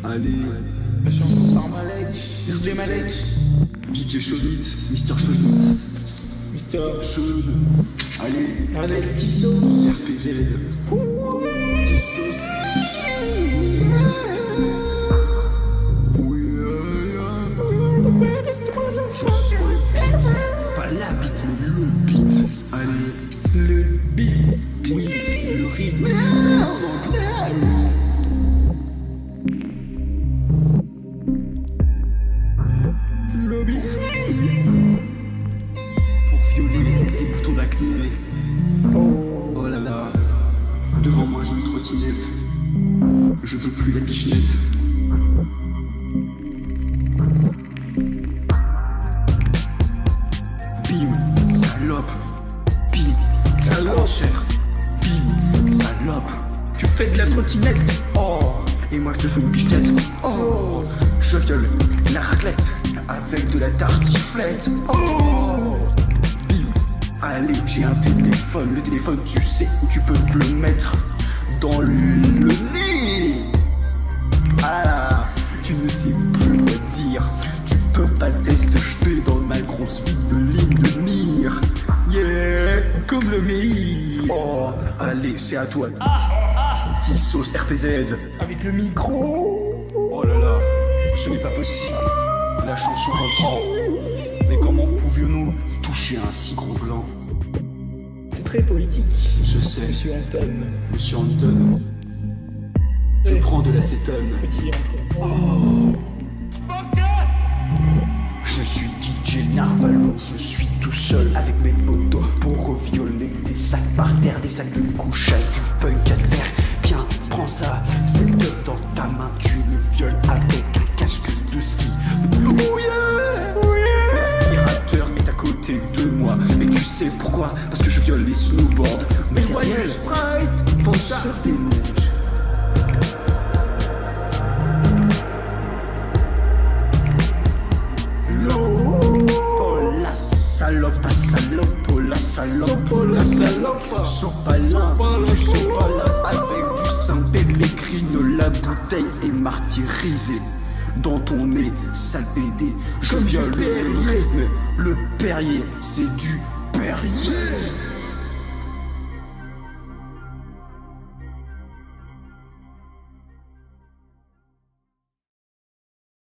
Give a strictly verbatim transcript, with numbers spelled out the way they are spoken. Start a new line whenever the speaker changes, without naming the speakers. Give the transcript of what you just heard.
Allez,
Par Malek, D J Malek,
D J Chaudit, Mister Chaudit,
Mister
Chaude. Allez,
Allez, Tissos,
R P Z, Tissos. Oui, ce son le beat, pas la bite, mais le beat. Allez, le beat, oui, le rythme.
le beat.
Pour violer des boutons d'acné.
Oh,
Oh là là, devant moi j'ai une trottinette. Je peux plus la pichenette. Bim, salope. Bim, tu prends cher. Bim, salope.
tu fais de la trottinette.
Oh, et moi je te fais une pichenette. Oh, je viole la raclette avec de la tartiflette. Oh, bim, allez, j'ai un téléphone. Le téléphone, tu sais où tu peux te le mettre. Dans le, le nez. Ah là, tu ne sais plus quoi dire. Tu peux pas tester jeter dans ma grosse vie de ligne de mire. Yeah,
Comme le mille.
oh, allez, c'est à toi. Tissos R P Z.
Avec le micro.
Oh là là, ce n'est pas possible. La chanson reprend. Mais comment pouvions-nous toucher un si gros blanc?
C'est très politique.
Je sais,
Monsieur Anton.
Monsieur Anton. Je prends de l'acétone.
Petit Anton.
Je suis D J Narvalo, je suis tout seul avec mes potos pour violer des sacs par terre, des sacs de couchage, du punk à terre. Viens, prends ça, cette œuf dans ta main, tu le violes avec un casque de ski. Oh yeah! L'aspirateur est à côté de moi, mais tu sais pourquoi? Parce que je viole les snowboards. Mais
Je vois du
derrière,
Sprite. Faut ça.
sur des neiges. Oh la salope, la salope, oh la salope,
Sopo la salope.
Sopalin,
Sopa la
du sopalin avec du Saint-Pellegrino, la bouteille est martyrisée. Dans ton nez, sale pédé, je
Comme du
viole le
Perrier.
rythme. Le Perrier, c'est du Perrier.